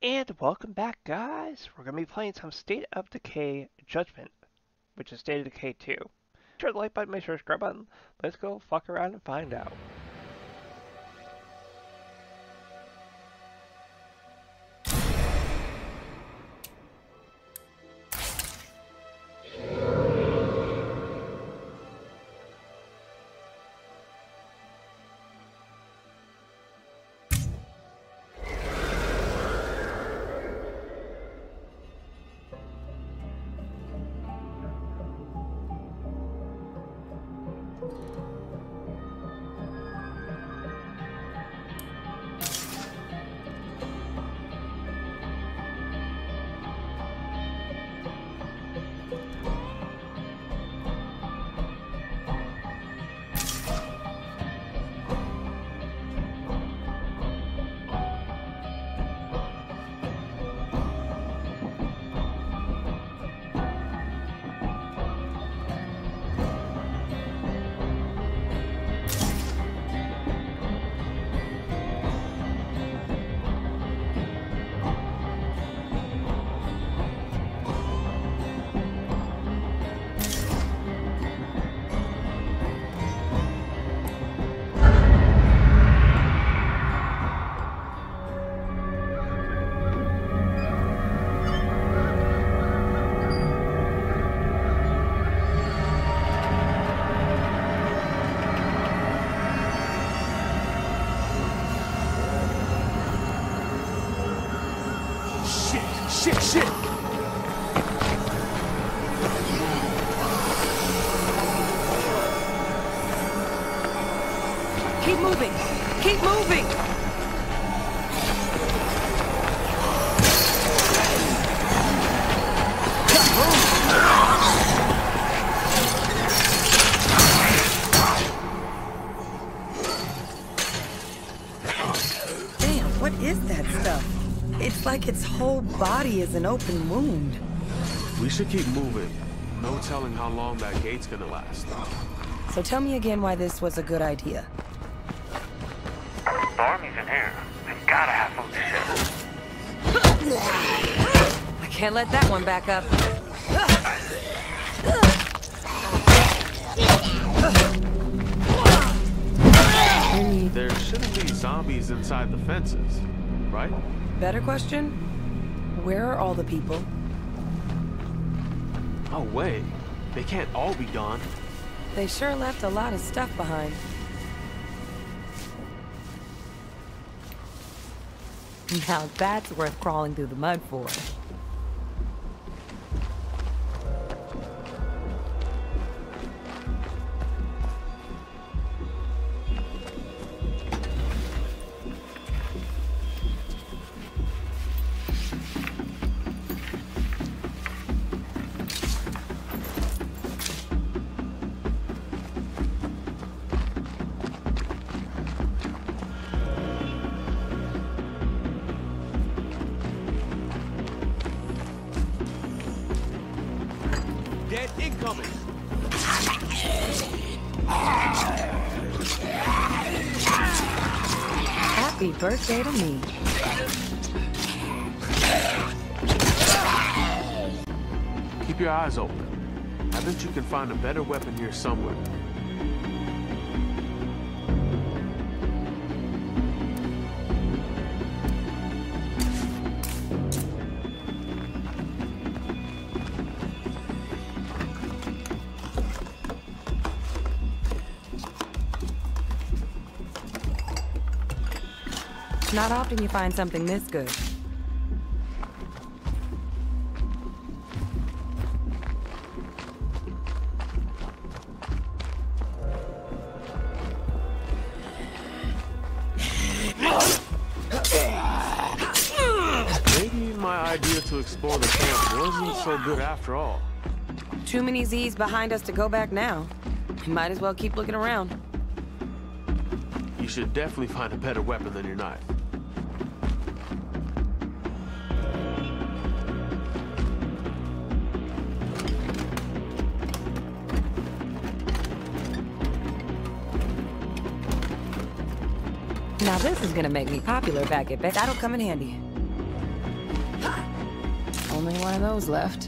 And welcome back, guys. We're going to be playing some State of Decay Judgment, which is State of Decay 2. Sure the like button, make sure to subscribe button. Let's go fuck around and find out. Shit! Keep moving! Keep moving! Damn, what is that stuff? It's like its whole body is an open wound. We should keep moving. No telling how long that gate's gonna last. So tell me again why this was a good idea. The army's in here. They gotta have food to share. I can't let that one back up. There shouldn't be zombies inside the fences, right? Better question? Where are all the people? No way. They can't all be gone. They sure left a lot of stuff behind. Now that's worth crawling through the mud for. Dead incoming! Happy birthday to me. Keep your eyes open. I bet you can find a better weapon here somewhere. Not often you find something this good. Maybe my idea to explore the camp wasn't so good after all. Too many Z's behind us to go back now. We might as well keep looking around. You should definitely find a better weapon than your knife. Now this is gonna make me popular back at Beck. That'll come in handy. Only one of those left.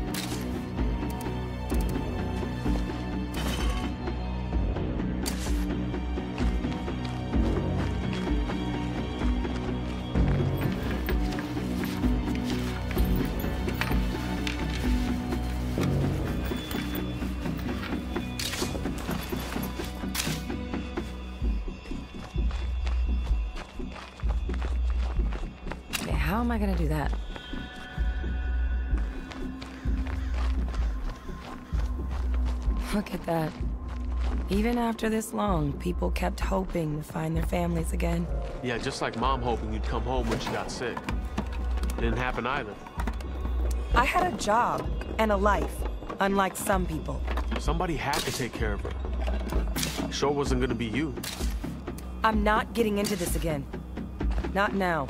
How am I gonna do that? Look at that. Even after this long, people kept hoping to find their families again. Yeah, just like Mom hoping you'd come home when she got sick. Didn't happen either. I had a job and a life, unlike some people. Somebody had to take care of her. Sure wasn't gonna be you. I'm not getting into this again. Not now.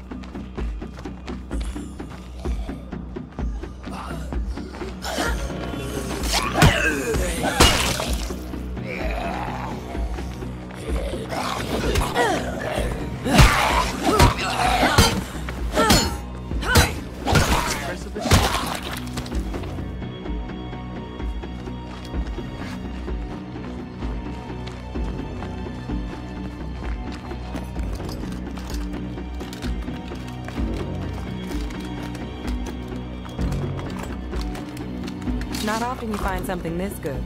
Not often you find something this good.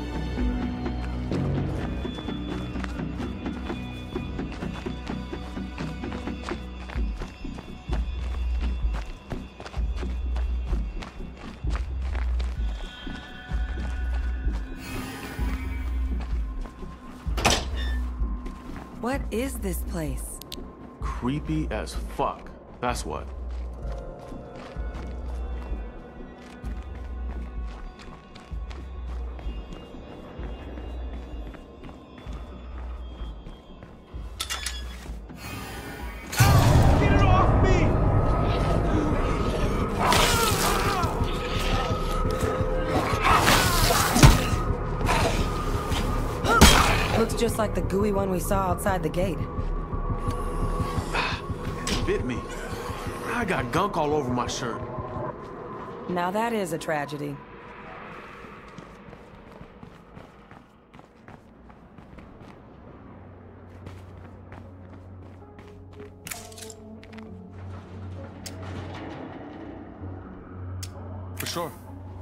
What is this place? Creepy as fuck. That's what. Looks just like the gooey one we saw outside the gate. It bit me. I got gunk all over my shirt. Now that is a tragedy. For sure.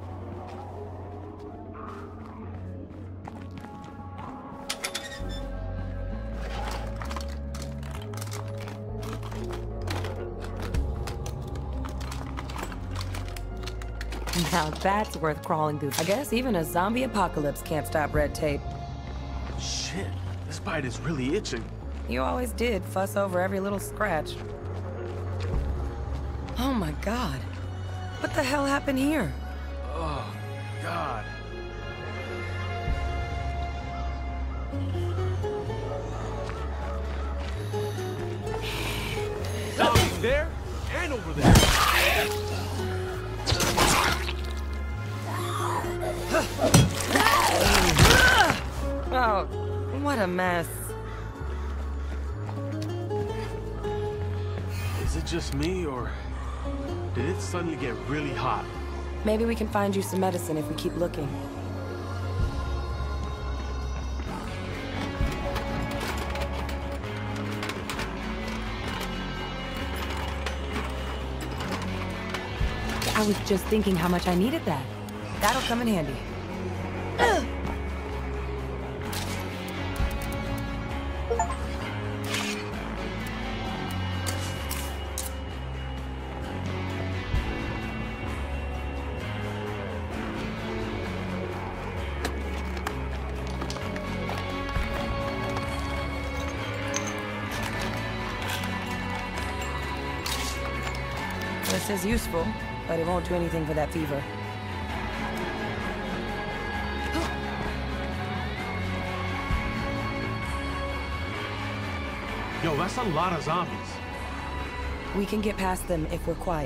Now that's worth crawling through. I guess even a zombie apocalypse can't stop red tape. Shit, this bite is really itching. You always did fuss over every little scratch. Oh my God. What the hell happened here? Oh, God. Zombies there and over there. Oh, what a mess. Is it just me, or did it suddenly get really hot? Maybe we can find you some medicine if we keep looking. I was just thinking how much I needed that. That'll come in handy. This is useful, but it won't do anything for that fever. Yo, that's a lot of zombies. We can get past them if we're quiet.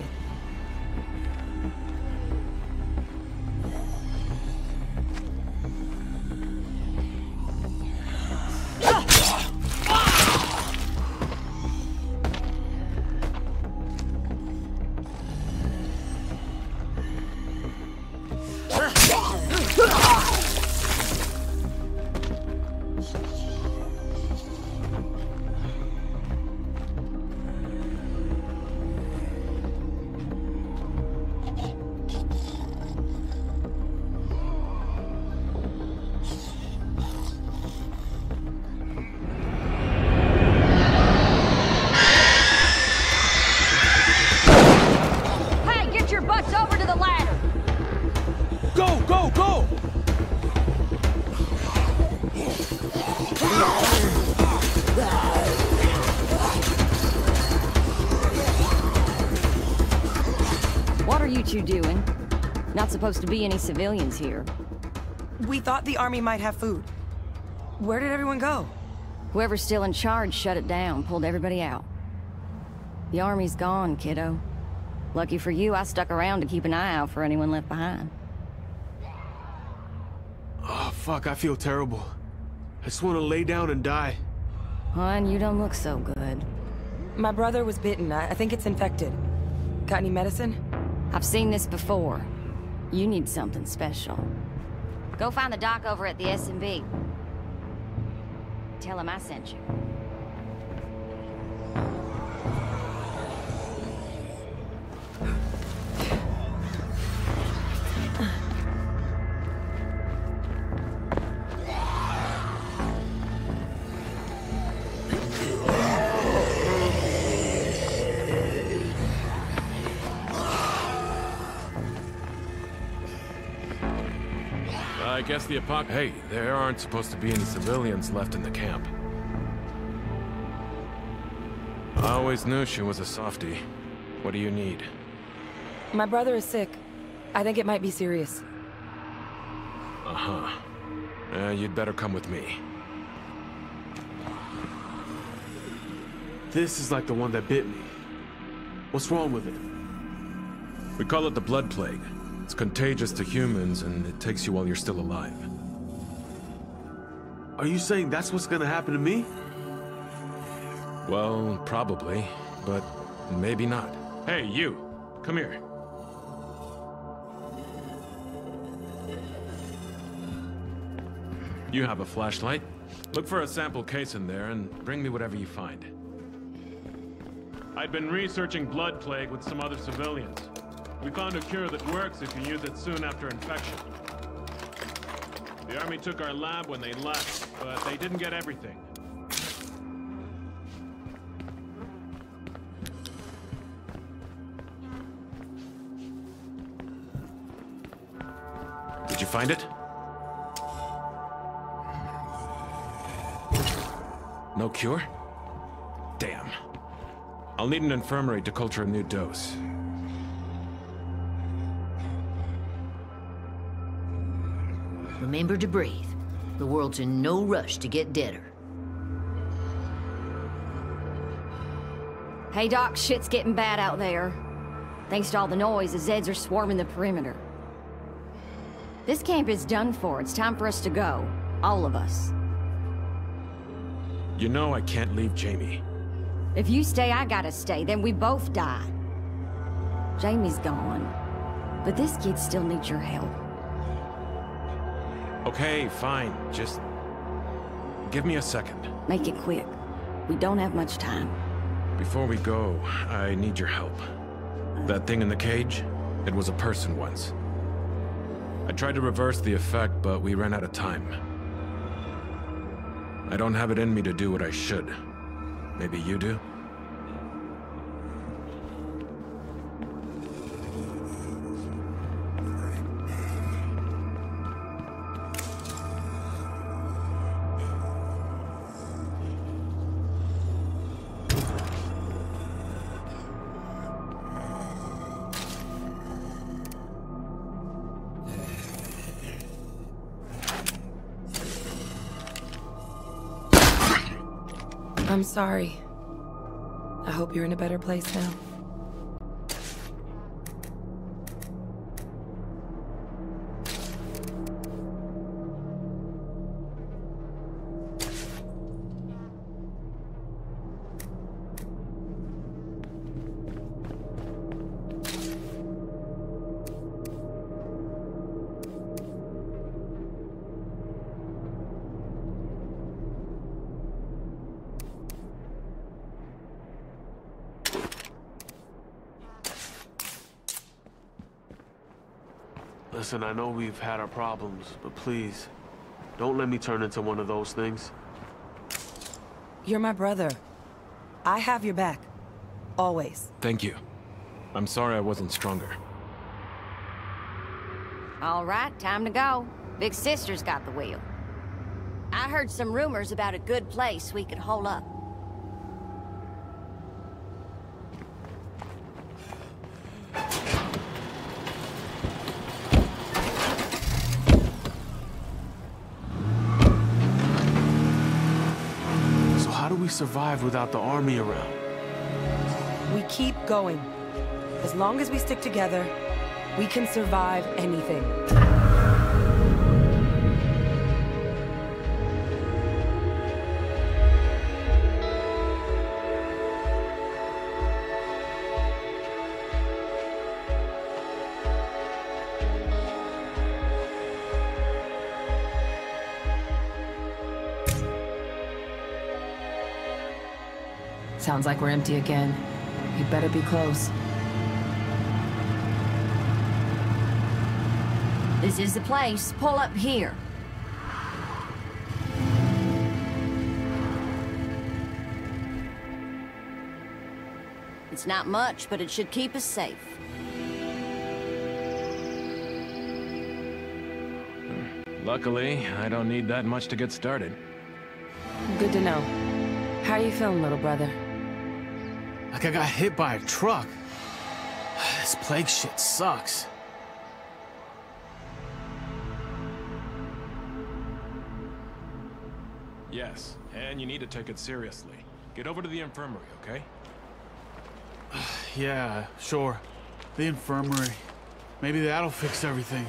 What are you two doing? Not supposed to be any civilians here. We thought the army might have food. Where did everyone go? Whoever's still in charge shut it down, pulled everybody out. The army's gone, kiddo. Lucky for you, I stuck around to keep an eye out for anyone left behind. Oh, fuck, I feel terrible. I just want to lay down and die. Hon, you don't look so good. My brother was bitten. I think it's infected. Got any medicine? I've seen this before. You need something special. Go find the doc over at the S&B. Tell him I sent you. I guess the Hey, there aren't supposed to be any civilians left in the camp. I always knew she was a softie. What do you need? My brother is sick. I think it might be serious. Uh-huh. You'd better come with me. This is like the one that bit me. What's wrong with it? We call it the blood plague. It's contagious to humans, and it takes you while you're still alive. Are you saying that's what's gonna happen to me? Well, probably, but maybe not. Hey, you! Come here. You have a flashlight. Look for a sample case in there, and bring me whatever you find. I'd been researching blood plague with some other civilians. We found a cure that works if you use it soon after infection. The army took our lab when they left, but they didn't get everything. Did you find it? No cure? Damn. I'll need an infirmary to culture a new dose. Remember to breathe. The world's in no rush to get deader. Hey, Doc, shit's getting bad out there. Thanks to all the noise, the Zeds are swarming the perimeter. This camp is done for. It's time for us to go. All of us. You know I can't leave Jamie. If you stay, I gotta stay. Then we both die. Jamie's gone. But this kid still needs your help. Okay, fine. Just give me a second. Make it quick. We don't have much time. Before we go, I need your help. That thing in the cage, it was a person once. I tried to reverse the effect, but we ran out of time. I don't have it in me to do what I should. Maybe you do? I'm sorry. I hope you're in a better place now. Listen, I know we've had our problems, but please, don't let me turn into one of those things. You're my brother. I have your back. Always. Thank you. I'm sorry I wasn't stronger. All right, time to go. Big Sister's got the wheel. I heard some rumors about a good place we could hole up. So how do we survive without the army around? We keep going. As long as we stick together, we can survive anything. Sounds like we're empty again. You'd better be close. This is the place. Pull up here. It's not much, but it should keep us safe. Luckily, I don't need that much to get started. Good to know. How are you feeling, little brother? Like I got hit by a truck. This plague shit sucks. Yes, and you need to take it seriously. Get over to the infirmary, okay? Yeah, sure. The infirmary. Maybe that'll fix everything.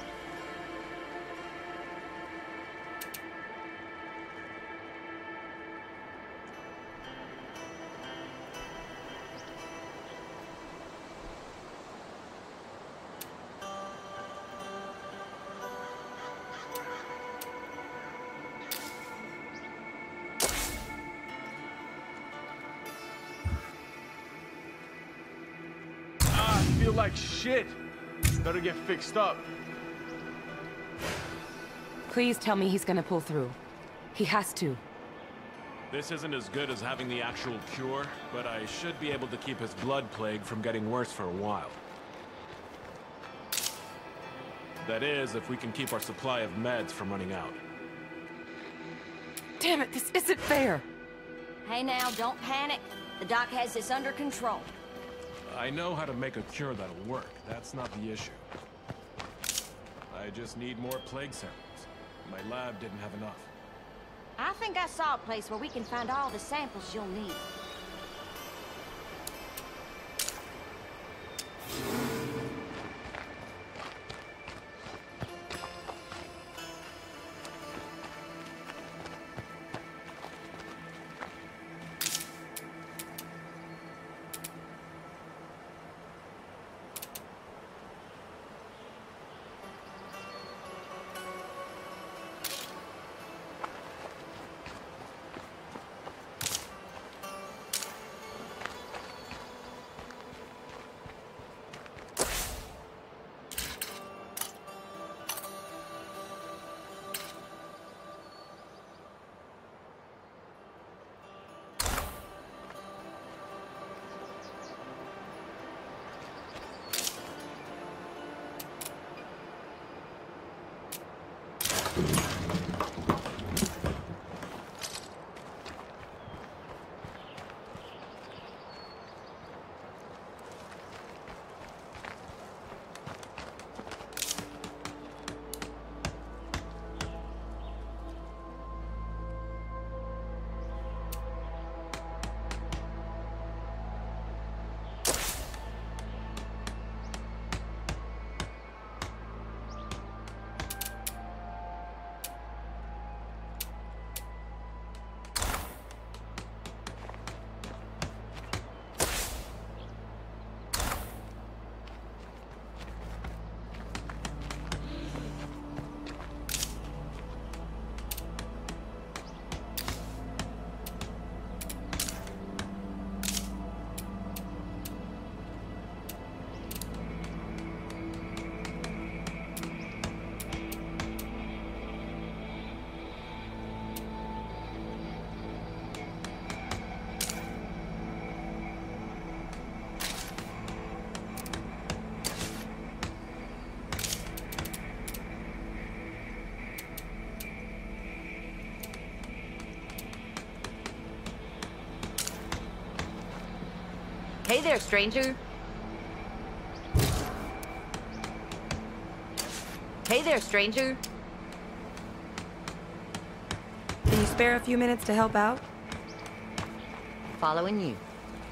I feel like shit. Better get fixed up. Please tell me he's gonna pull through. He has to. This isn't as good as having the actual cure, but I should be able to keep his blood plague from getting worse for a while. That is, if we can keep our supply of meds from running out. Damn it, this isn't fair! Hey now, don't panic. The doc has this under control. I know how to make a cure that'll work. That's not the issue. I just need more plague samples. My lab didn't have enough. I think I saw a place where we can find all the samples you'll need. Hey there, stranger. Hey there, stranger. Can you spare a few minutes to help out? Following you.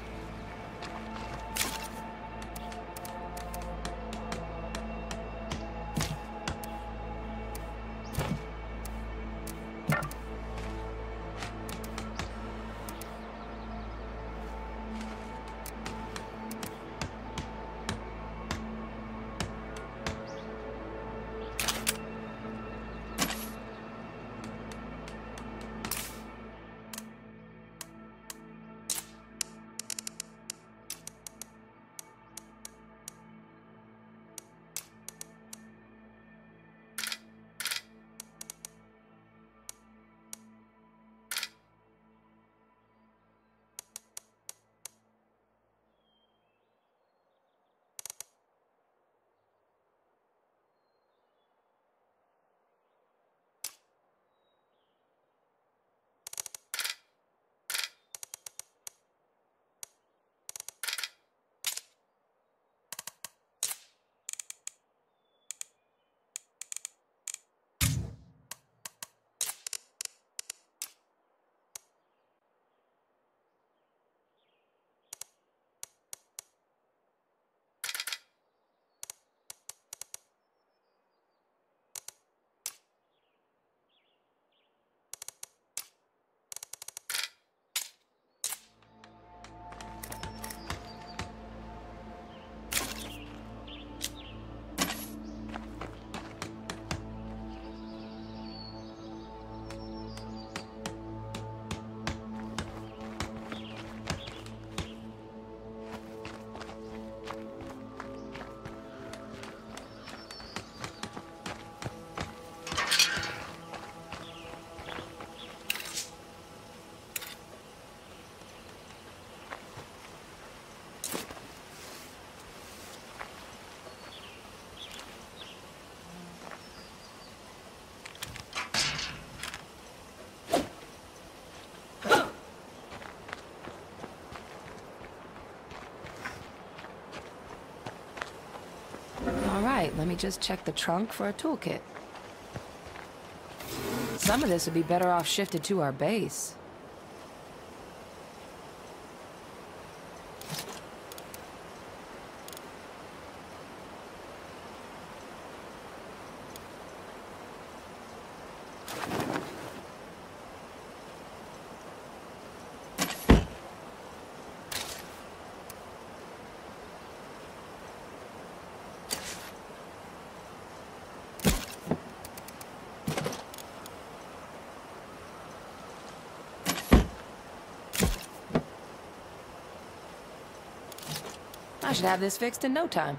All right, let me just check the trunk for a toolkit. Some of this would be better off shifted to our base. I should have this fixed in no time.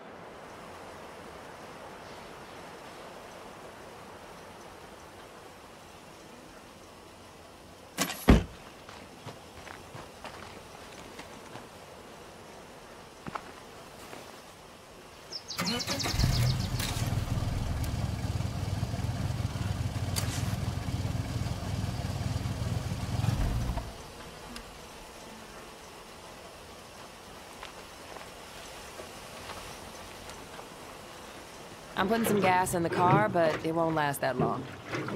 I'm putting some gas in the car, but it won't last that long.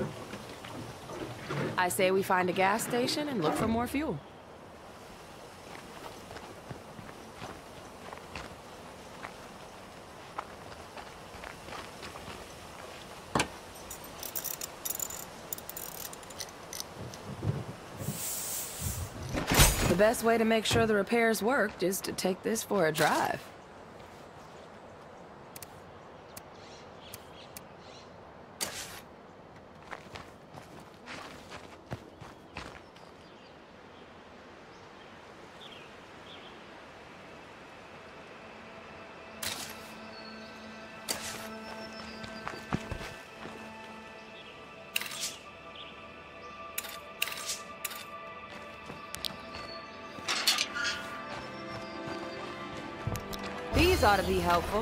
I say we find a gas station and look for more fuel. The best way to make sure the repairs worked is to take this for a drive. These ought to be helpful.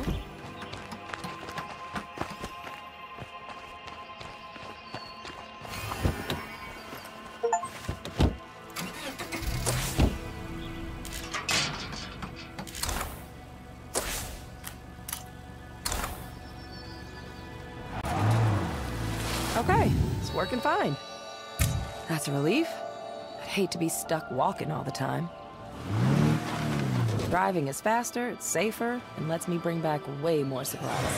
Okay, it's working fine. That's a relief. I'd hate to be stuck walking all the time. Driving is faster, it's safer, and lets me bring back way more supplies.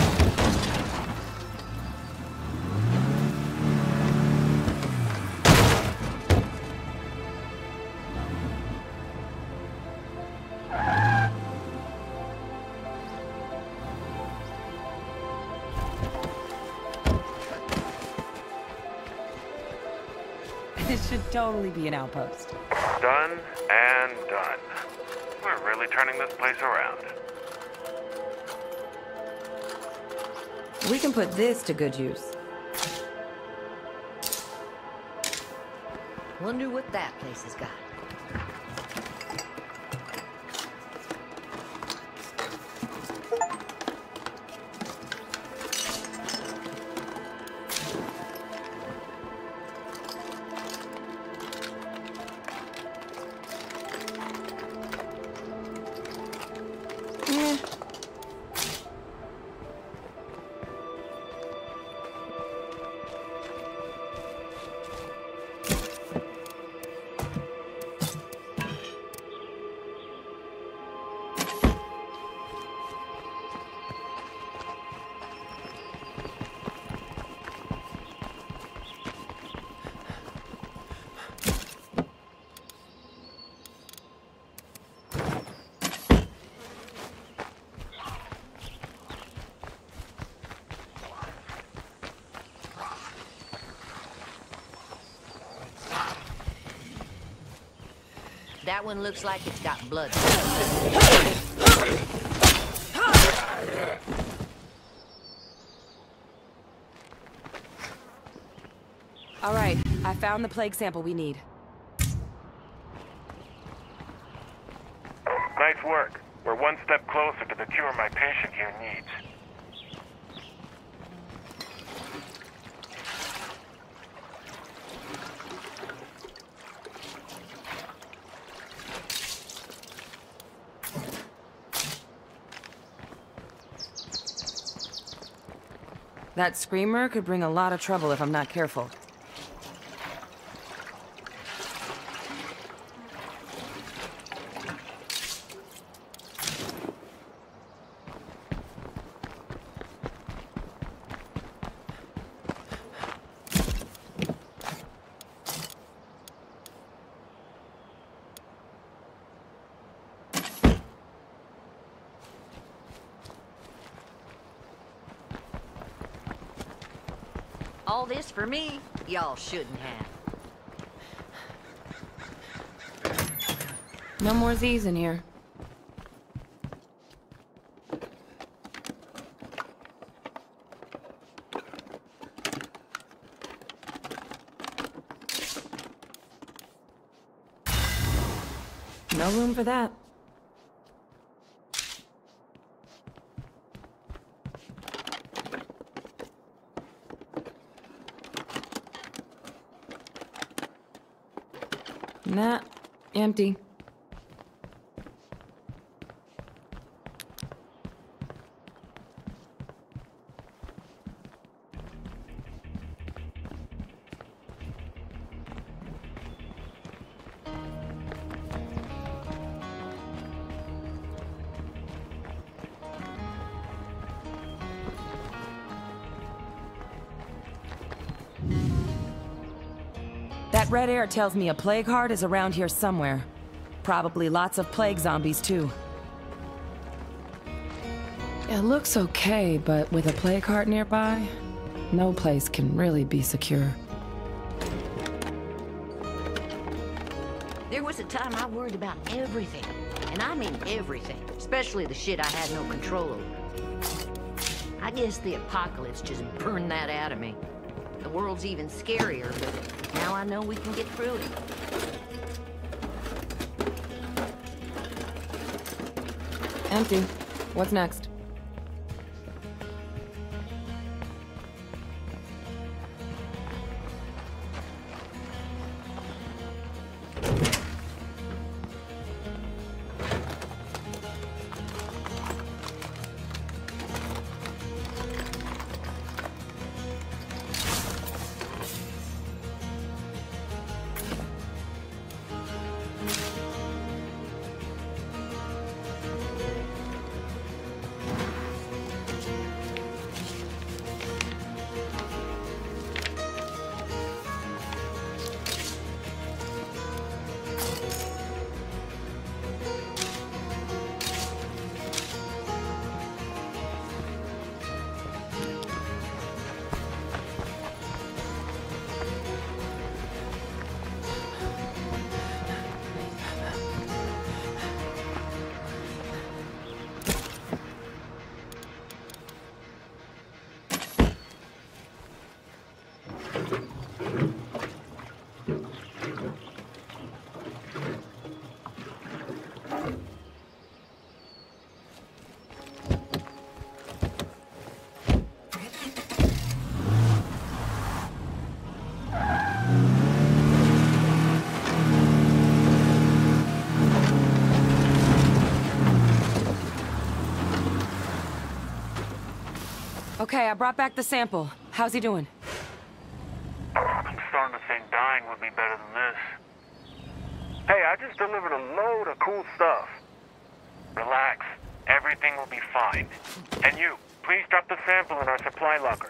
This should totally be an outpost. Done and done. We're really turning this place around. We can put this to good use. Wonder what that place has got. That one looks like it's got blood. All right, I found the plague sample we need. Nice work. We're one step closer to the cure my patient here needs. That screamer could bring a lot of trouble if I'm not careful. All this for me? Y'all shouldn't have. No more Z's in here. No room for that. Nah, empty. That red air tells me a plague heart is around here somewhere. Probably lots of plague zombies, too. It looks okay, but with a plague heart nearby, no place can really be secure. There was a time I worried about everything. And I mean everything. Especially the shit I had no control over. I guess the apocalypse just burned that out of me. The world's even scarier, but now I know we can get through it. Empty. What's next? Okay, I brought back the sample. How's he doing? I'm starting to think dying would be better than this. Hey, I just delivered a load of cool stuff. Relax. Everything will be fine. And you, please drop the sample in our supply locker.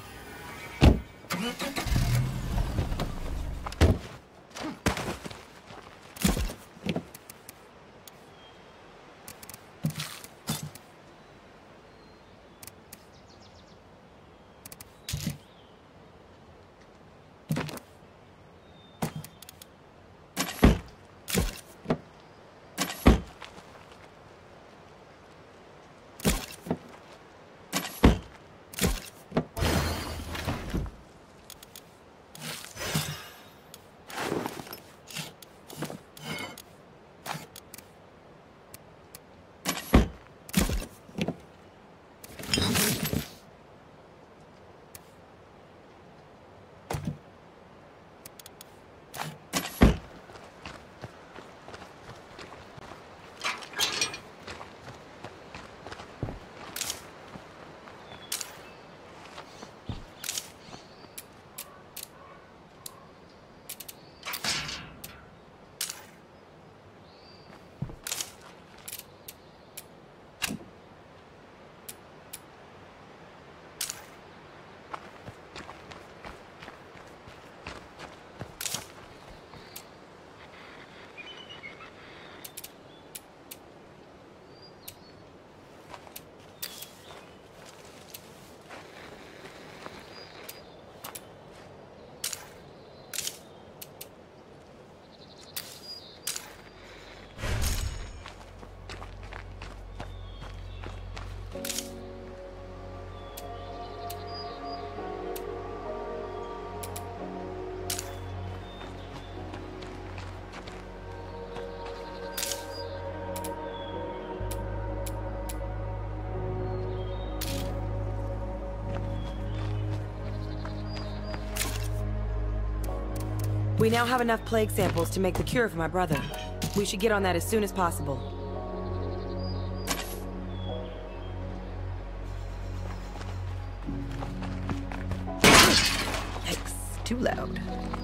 We now have enough plague samples to make the cure for my brother. We should get on that as soon as possible. Yikes, too loud.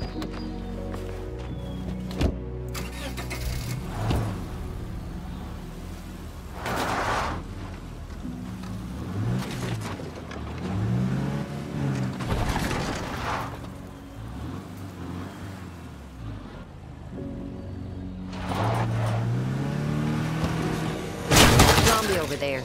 Over there.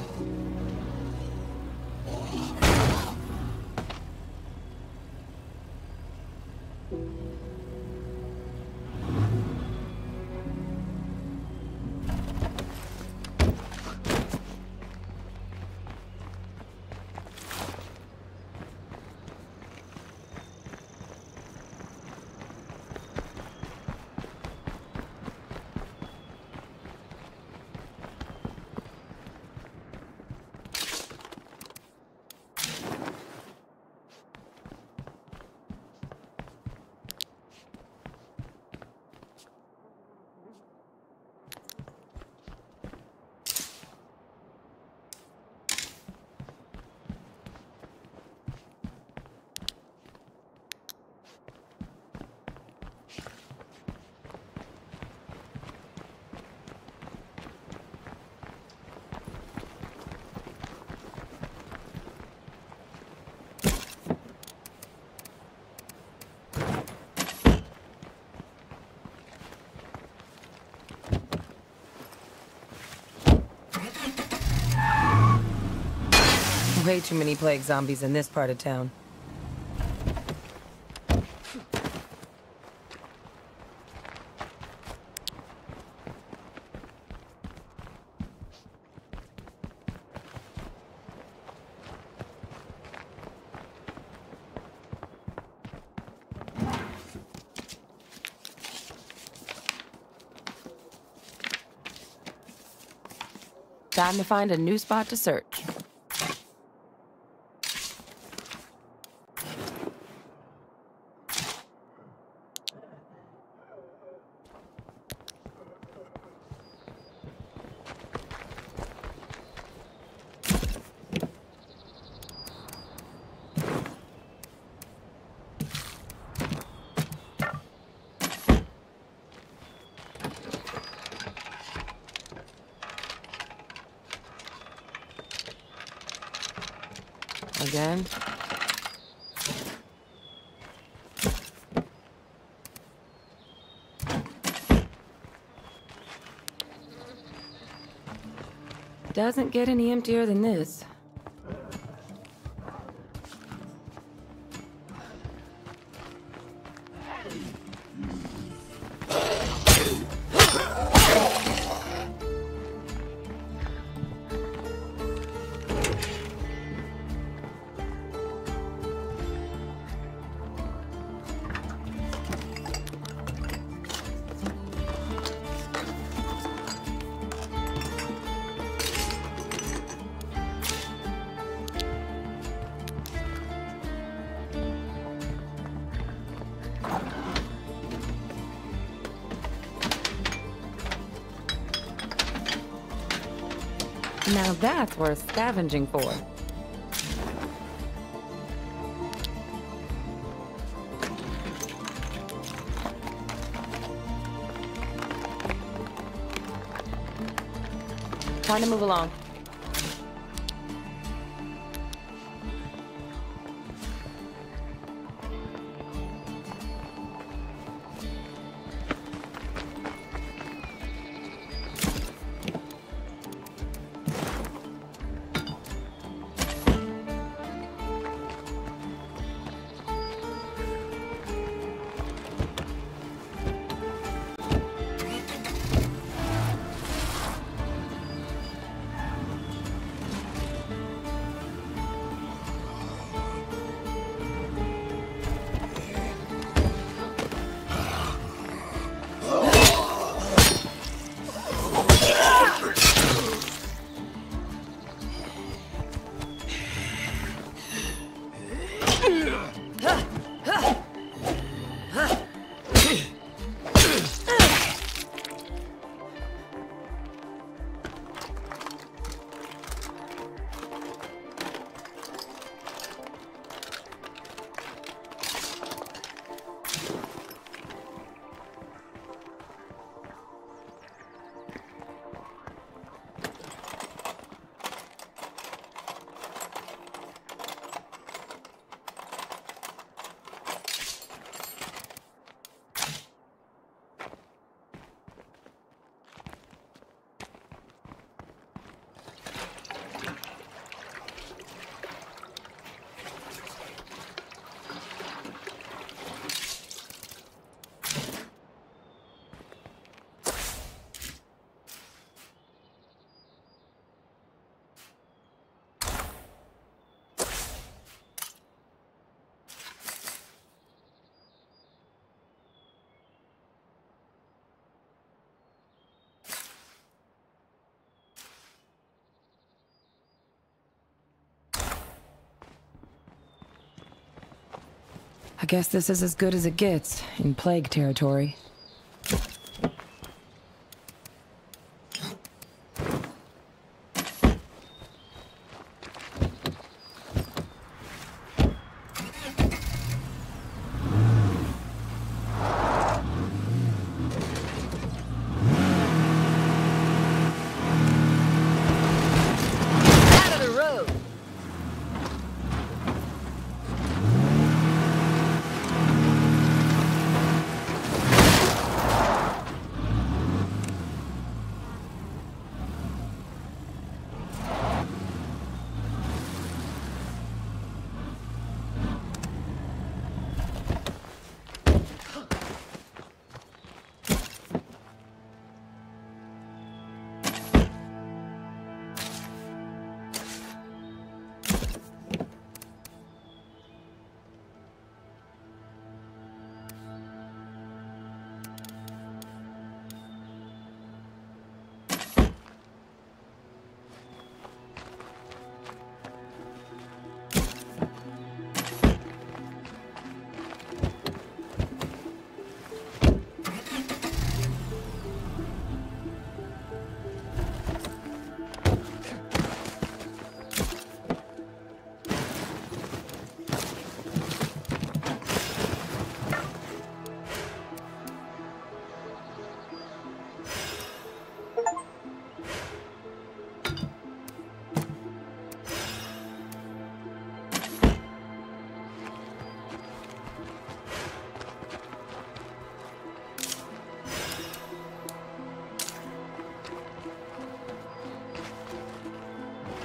Way too many plague zombies in this part of town. Time to find a new spot to search. Again? Doesn't get any emptier than this. Now that's worth scavenging for. Trying to move along. I guess this is as good as it gets in plague territory.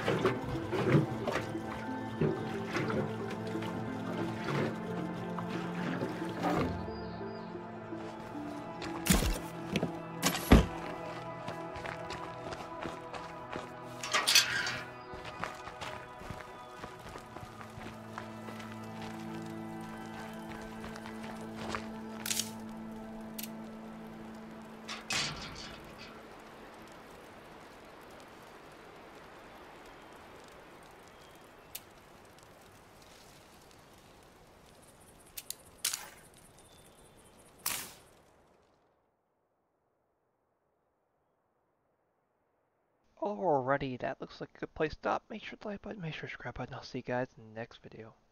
Alrighty, that looks like a good place to stop. Make sure to like button, make sure to subscribe button. I'll see you guys in the next video.